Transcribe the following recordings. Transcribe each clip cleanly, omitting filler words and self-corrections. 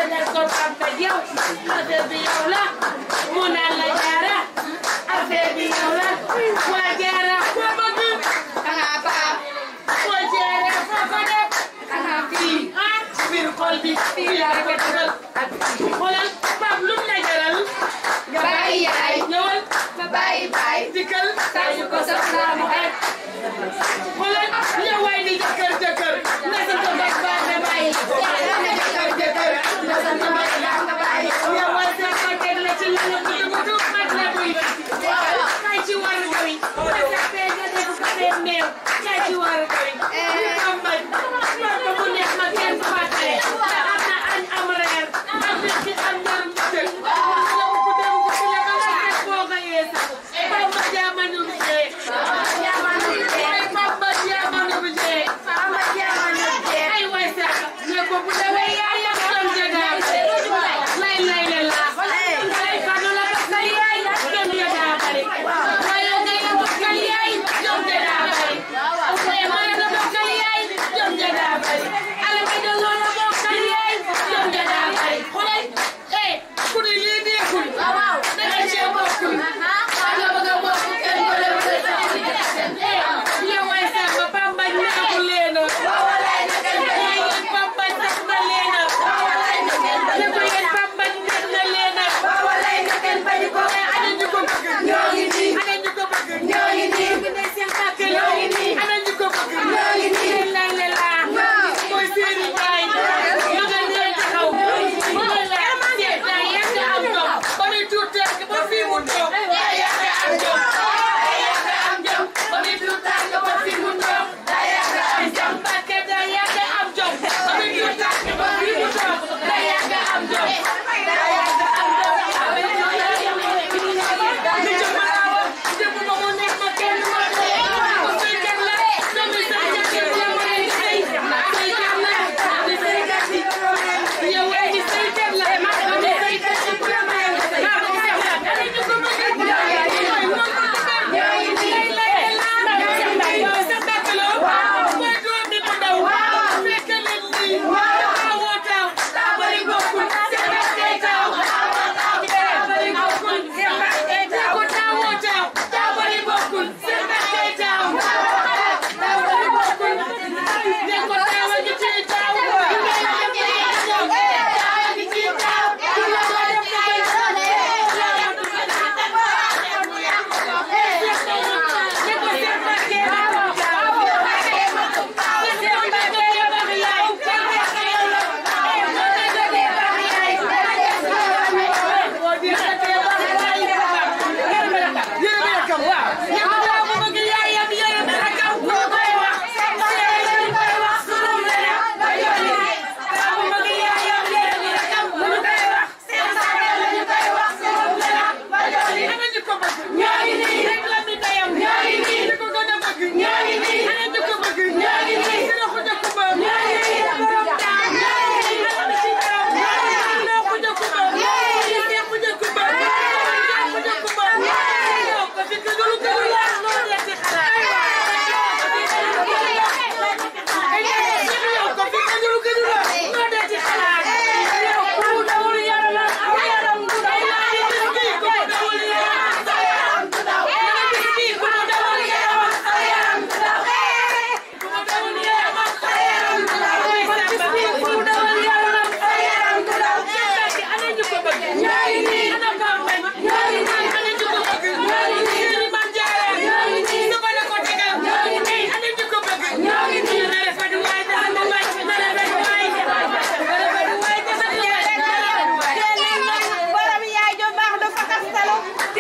dal ko Papa yow affaire bi yow la mu naan la jaara affaire bi yow la waa jaara foo bëgg xanaa baax foo jaara foo ko def xanaa fii ci biir xol bi fii laa ko dugal xoolal Pape lu mu la jaral nga bàyyi yaay ñëwal ma bàyyi baay dikkal saa ñu ko soxlaa mu xeet xoolal ñëw waay di jëkkër jëkkër na sa ko baax baax nga bàyyi jëkkër na sa ko baax baax nga bàyyi ñëw waay sa ko teg la ci lu mu dugg mat la buy kay ci war koy ma sa fee nga def ko def meew kay ci war koy am bañ ko mu neex ma kenn fàttale am na añ am reer am ci am ñaar mbëtël ku dem ko ci la nga def boo nga yeesa Papa jaamanu bi jee Papa jaamanu bi jee ay way sax ne ko bu dawee yaay ya doon jagaa lay lay la la ay fanu la ko sa yaay doon jagaa bari waaye ngay la bokkal yaay doon jagaa bari waaye maa la bokkal yaay doon jagaa bari ala may doon la bokkal yaay doon jagaa bari xoolal ku ni lii neexul waaw da nga cee bokkul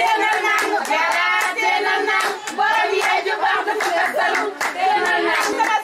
Borom yaay ju baax dafa nga salu